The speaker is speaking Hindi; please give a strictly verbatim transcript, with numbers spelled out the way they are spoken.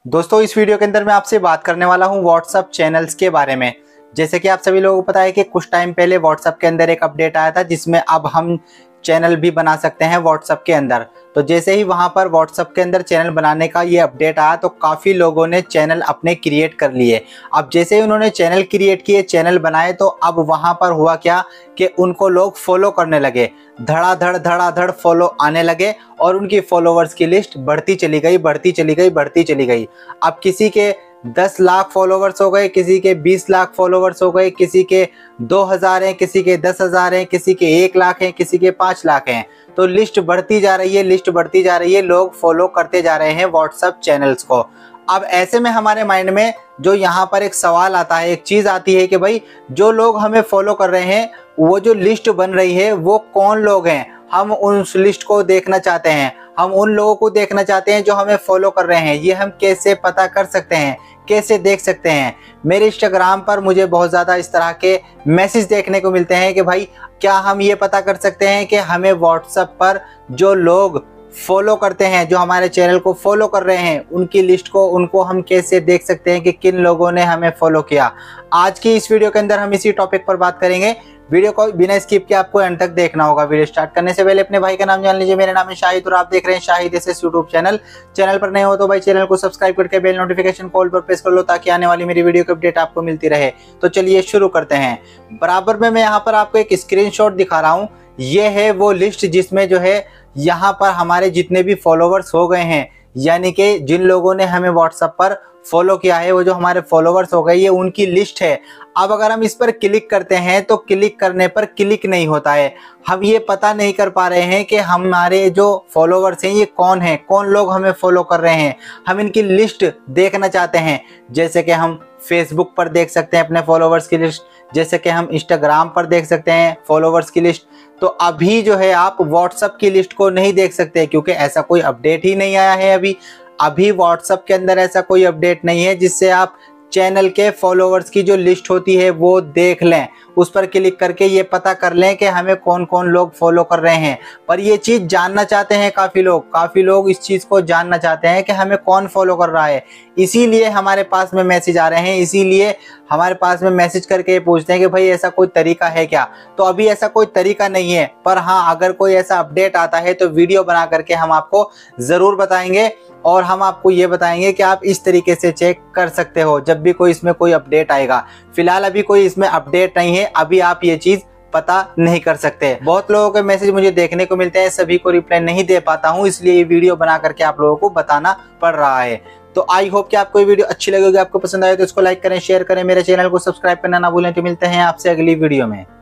दोस्तों इस वीडियो के अंदर मैं आपसे बात करने वाला हूं व्हाट्सएप चैनल्स के बारे में। जैसे कि आप सभी लोगों को पता है कि कुछ टाइम पहले व्हाट्सएप के अंदर एक अपडेट आया था जिसमें अब हम चैनल भी बना सकते हैं व्हाट्सएप के अंदर। तो जैसे ही वहां पर व्हाट्सएप के अंदर चैनल बनाने का ये अपडेट आया तो काफ़ी लोगों ने चैनल अपने क्रिएट कर लिए। अब जैसे ही उन्होंने चैनल क्रिएट किए, चैनल बनाए, तो अब वहां पर हुआ क्या कि उनको लोग फॉलो करने लगे, धड़ाधड़ धड़ाधड़ फॉलो आने लगे और उनकी फॉलोवर्स की लिस्ट बढ़ती चली गई बढ़ती चली गई बढ़ती चली गई। अब किसी के दस लाख फॉलोवर्स हो गए, किसी के बीस लाख फॉलोवर्स हो गए, किसी के दो हजार हैं, किसी के दस हजार हैं, किसी के एक लाख हैं, किसी के पाँच लाख हैं। तो लिस्ट बढ़ती जा रही है, लिस्ट बढ़ती जा रही है, लोग फॉलो करते जा रहे हैं व्हाट्सएप चैनल्स को। अब ऐसे में हमारे माइंड में जो यहाँ पर एक सवाल आता है, एक चीज़ आती है कि भाई जो लोग हमें फॉलो कर रहे हैं, वो जो लिस्ट बन रही है वो कौन लोग हैं। हम उस लिस्ट को देखना चाहते हैं, हम उन लोगों को देखना चाहते हैं जो हमें फॉलो कर रहे हैं। ये हम कैसे पता कर सकते हैं, कैसे देख सकते हैं? मेरे इंस्टाग्राम पर मुझे बहुत ज़्यादा इस तरह के मैसेज देखने को मिलते हैं कि भाई क्या हम ये पता कर सकते हैं कि हमें व्हाट्सएप पर जो लोग फॉलो करते हैं, जो हमारे चैनल को फॉलो कर रहे हैं, उनकी लिस्ट को उनको हम कैसे देख सकते हैं कि किन लोगों ने हमें फॉलो किया। आज की इस वीडियो के अंदर हम इसी टॉपिक पर बात करेंगे। वीडियो को बिना स्किप के आपको एंड तक देखना होगा। वीडियो स्टार्ट करने से पहले अपने भाई का नाम जान लीजिए। मेरा नाम है शाहिद और आप देख रहे हैं Shahid SS YouTube channel. Channel पर नए हो तो भाई चैनल को सब्सक्राइब करके बेल नोटिफिकेशन कॉल पर प्रेस कर लो ताकि आने वाली मेरी वीडियो की अपडेट आपको मिलती रहे। तो चलिए शुरू करते हैं। बराबर में मैं यहाँ पर आपको एक स्क्रीनशॉट दिखा रहा हूँ। ये है वो लिस्ट जिसमें जो है यहाँ पर हमारे जितने भी फॉलोवर्स हो गए हैं, यानी कि जिन लोगों ने हमें व्हाट्सएप पर फॉलो किया है, वो जो हमारे फॉलोवर्स हो गए, ये उनकी लिस्ट है। अब अगर हम इस पर क्लिक करते हैं तो क्लिक करने पर क्लिक नहीं होता है। हम ये पता नहीं कर पा रहे हैं कि हमारे जो फॉलोवर्स हैं ये कौन हैं, कौन लोग हमें फॉलो कर रहे हैं। हम इनकी लिस्ट देखना चाहते हैं। जैसे कि हम फेसबुक पर देख सकते हैं अपने फॉलोवर्स की लिस्ट, जैसे कि हम इंस्टाग्राम पर देख सकते हैं फॉलोवर्स की लिस्ट। तो अभी जो है आप व्हाट्सएप की लिस्ट को नहीं देख सकते क्योंकि ऐसा कोई अपडेट ही नहीं आया है। अभी अभी व्हाट्सएप के अंदर ऐसा कोई अपडेट नहीं है जिससे आप चैनल के फॉलोवर्स की जो लिस्ट होती है वो देख लें, उस पर क्लिक करके ये पता कर लें कि हमें कौन कौन लोग फॉलो कर रहे हैं। पर ये चीज़ जानना चाहते हैं काफ़ी लोग काफ़ी लोग इस चीज़ को जानना चाहते हैं कि हमें कौन फॉलो कर रहा है। इसीलिए हमारे पास में मैसेज आ रहे हैं, इसीलिए हमारे पास में मैसेज करके पूछते हैं कि भाई ऐसा कोई तरीका है क्या। तो अभी ऐसा कोई तरीका नहीं है, पर हाँ अगर कोई ऐसा अपडेट आता है तो वीडियो बना करके हम आपको ज़रूर बताएंगे और हम आपको ये बताएंगे कि आप इस तरीके से चेक कर सकते हो जब भी कोई इसमें कोई अपडेट आएगा। फिलहाल अभी कोई इसमें अपडेट नहीं है, अभी आप ये चीज़ पता नहीं कर सकते। बहुत लोगों के मैसेज मुझे देखने को मिलते हैं, सभी को रिप्लाई नहीं दे पाता हूँ, इसलिए ये वीडियो बना करके आप लोगों को बताना पड़ रहा है। तो आई होप कि आपको ये वीडियो अच्छी लगेगी, आपको पसंद आए तो इसको लाइक करें, शेयर करें, मेरे चैनल को सब्सक्राइब करना ना भूलें। तो मिलते हैं आपसे अगली वीडियो में।